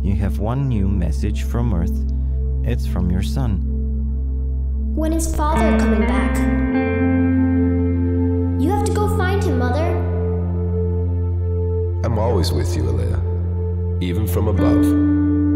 You have one new message from Earth. It's from your son. When is father coming back? You have to go find him, Mother. I'm always with you, Alea. Even from above.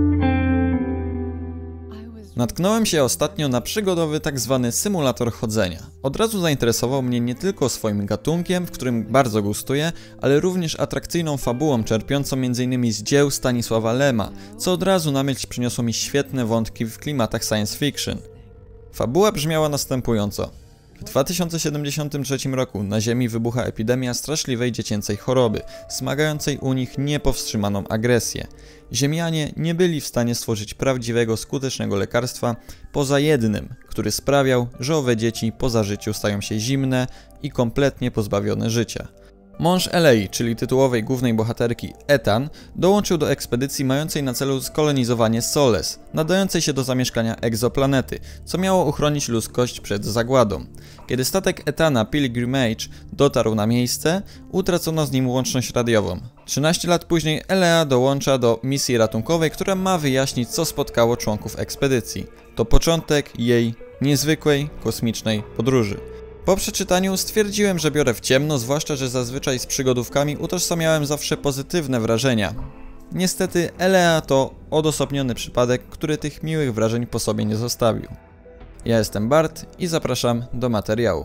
Natknąłem się ostatnio na przygodowy tzw. symulator chodzenia. Od razu zainteresował mnie nie tylko swoim gatunkiem, w którym bardzo gustuję, ale również atrakcyjną fabułą czerpiącą m.in. z dzieł Stanisława Lema, co od razu na myśl przyniosło mi świetne wątki w klimatach science fiction. Fabuła brzmiała następująco. W 2073 roku na Ziemi wybucha epidemia straszliwej dziecięcej choroby, wzmagającej u nich niepowstrzymaną agresję. Ziemianie nie byli w stanie stworzyć prawdziwego, skutecznego lekarstwa, poza jednym, który sprawiał, że owe dzieci po zażyciu stają się zimne i kompletnie pozbawione życia. Mąż Elei, czyli tytułowej głównej bohaterki Ethan, dołączył do ekspedycji mającej na celu skolonizowanie Soles, nadającej się do zamieszkania egzoplanety, co miało uchronić ludzkość przed zagładą. Kiedy statek Ethana Pilgrim Age dotarł na miejsce, utracono z nim łączność radiową. 13 lat później Elea dołącza do misji ratunkowej, która ma wyjaśnić, co spotkało członków ekspedycji. To początek jej niezwykłej, kosmicznej podróży. Po przeczytaniu stwierdziłem, że biorę w ciemno, zwłaszcza, że zazwyczaj z przygodówkami utożsamiałem zawsze pozytywne wrażenia. Niestety Elea to odosobniony przypadek, który tych miłych wrażeń po sobie nie zostawił. Ja jestem Bart i zapraszam do materiału.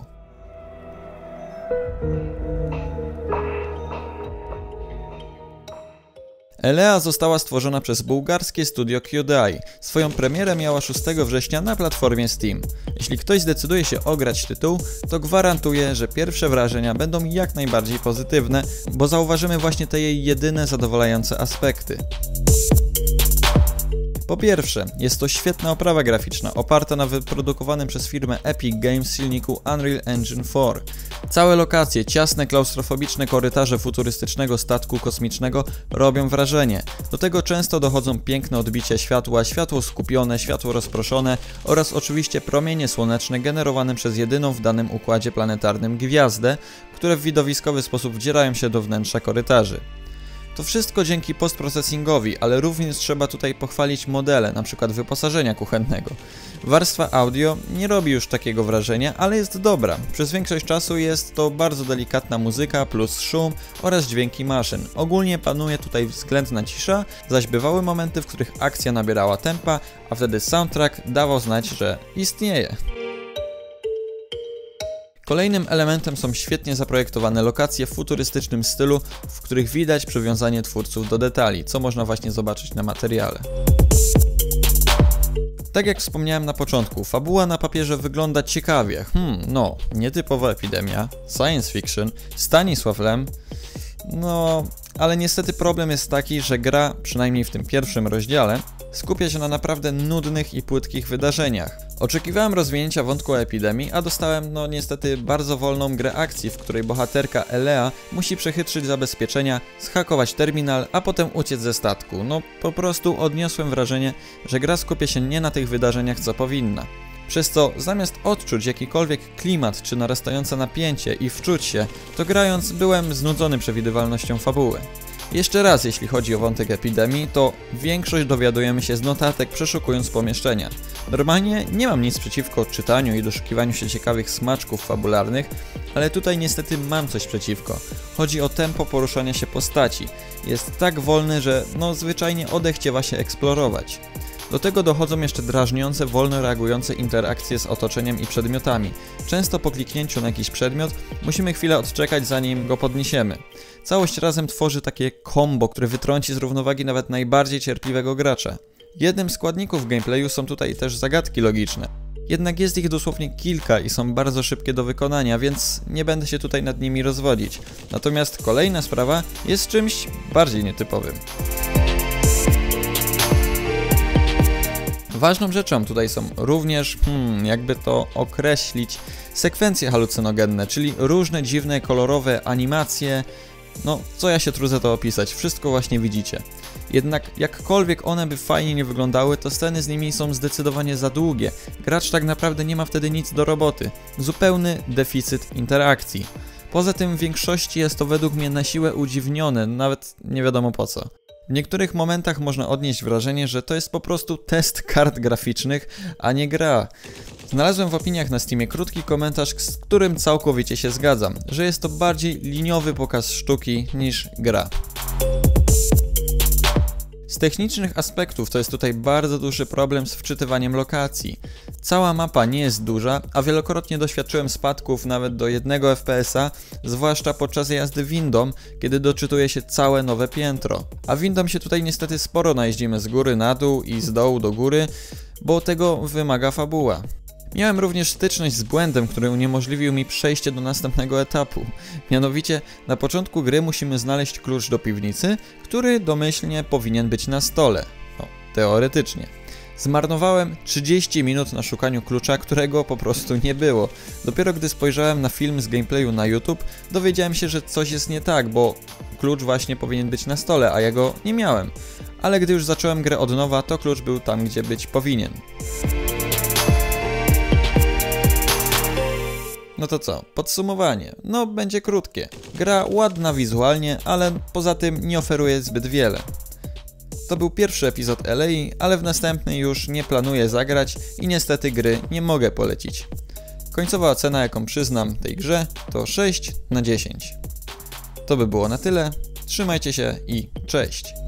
Elea została stworzona przez bułgarskie studio QDI. Swoją premierę miała 6 września na platformie Steam. Jeśli ktoś zdecyduje się ograć tytuł, to gwarantuję, że pierwsze wrażenia będą jak najbardziej pozytywne, bo zauważymy właśnie te jej jedyne zadowalające aspekty. Po pierwsze, jest to świetna oprawa graficzna, oparta na wyprodukowanym przez firmę Epic Games silniku Unreal Engine 4. Całe lokacje, ciasne, klaustrofobiczne korytarze futurystycznego statku kosmicznego robią wrażenie. Do tego często dochodzą piękne odbicia światła, światło skupione, światło rozproszone oraz oczywiście promienie słoneczne generowane przez jedyną w danym układzie planetarnym gwiazdę, które w widowiskowy sposób wdzierają się do wnętrza korytarzy. To wszystko dzięki postprocesingowi, ale również trzeba tutaj pochwalić modele, np. wyposażenia kuchennego. Warstwa audio nie robi już takiego wrażenia, ale jest dobra. Przez większość czasu jest to bardzo delikatna muzyka plus szum oraz dźwięki maszyn. Ogólnie panuje tutaj względna cisza, zaś bywały momenty, w których akcja nabierała tempa, a wtedy soundtrack dawał znać, że istnieje. Kolejnym elementem są świetnie zaprojektowane lokacje w futurystycznym stylu, w których widać przywiązanie twórców do detali, co można właśnie zobaczyć na materiale. Tak jak wspomniałem na początku, fabuła na papierze wygląda ciekawie. Nietypowa epidemia, science fiction, Stanisław Lem. Ale niestety problem jest taki, że gra, przynajmniej w tym pierwszym rozdziale, skupia się na naprawdę nudnych i płytkich wydarzeniach. Oczekiwałem rozwinięcia wątku o epidemii, a dostałem niestety bardzo wolną grę akcji, w której bohaterka Elea musi przechytrzyć zabezpieczenia, zhakować terminal, a potem uciec ze statku. Po prostu odniosłem wrażenie, że gra skupia się nie na tych wydarzeniach, co powinna. Przez co zamiast odczuć jakikolwiek klimat czy narastające napięcie i wczuć się, to grając byłem znudzony przewidywalnością fabuły. Jeszcze raz, jeśli chodzi o wątek epidemii, to większość dowiadujemy się z notatek, przeszukując pomieszczenia. Normalnie nie mam nic przeciwko czytaniu i doszukiwaniu się ciekawych smaczków fabularnych, ale tutaj niestety mam coś przeciwko. Chodzi o tempo poruszania się postaci. Jest tak wolny, że zwyczajnie odechciewa się eksplorować. Do tego dochodzą jeszcze drażniące, wolno reagujące interakcje z otoczeniem i przedmiotami. Często po kliknięciu na jakiś przedmiot musimy chwilę odczekać, zanim go podniesiemy. Całość razem tworzy takie combo, które wytrąci z równowagi nawet najbardziej cierpliwego gracza. Jednym z składników gameplayu są tutaj też zagadki logiczne. Jednak jest ich dosłownie kilka i są bardzo szybkie do wykonania, więc nie będę się tutaj nad nimi rozwodzić. Natomiast kolejna sprawa jest czymś bardziej nietypowym. Ważną rzeczą tutaj są również, jakby to określić, sekwencje halucynogenne, czyli różne dziwne, kolorowe animacje. Co ja się trudzę to opisać, wszystko właśnie widzicie. Jednak jakkolwiek one by fajnie nie wyglądały, to sceny z nimi są zdecydowanie za długie. Gracz tak naprawdę nie ma wtedy nic do roboty. Zupełny deficyt interakcji. Poza tym w większości jest to według mnie na siłę udziwnione, nawet nie wiadomo po co. W niektórych momentach można odnieść wrażenie, że to jest po prostu test kart graficznych, a nie gra. Znalazłem w opiniach na Steamie krótki komentarz, z którym całkowicie się zgadzam, że jest to bardziej liniowy pokaz sztuki niż gra. Z technicznych aspektów to jest tutaj bardzo duży problem z wczytywaniem lokacji. Cała mapa nie jest duża, a wielokrotnie doświadczyłem spadków nawet do 1 FPS-a, zwłaszcza podczas jazdy windą, kiedy doczytuje się całe nowe piętro. A windą się tutaj niestety sporo najeździmy z góry na dół i z dołu do góry, bo tego wymaga fabuła. Miałem również styczność z błędem, który uniemożliwił mi przejście do następnego etapu. Mianowicie, na początku gry musimy znaleźć klucz do piwnicy, który domyślnie powinien być na stole. No, teoretycznie. Zmarnowałem 30 minut na szukaniu klucza, którego po prostu nie było. Dopiero gdy spojrzałem na film z gameplayu na YouTube, dowiedziałem się, że coś jest nie tak, bo klucz właśnie powinien być na stole, a ja go nie miałem. Ale gdy już zacząłem grę od nowa, to klucz był tam, gdzie być powinien. No to co? Podsumowanie. No, będzie krótkie. Gra ładna wizualnie, ale poza tym nie oferuje zbyt wiele. To był pierwszy epizod Alei, ale w następny już nie planuję zagrać i niestety gry nie mogę polecić. Końcowa ocena, jaką przyznam tej grze, to 6 na 10. To by było na tyle. Trzymajcie się i cześć!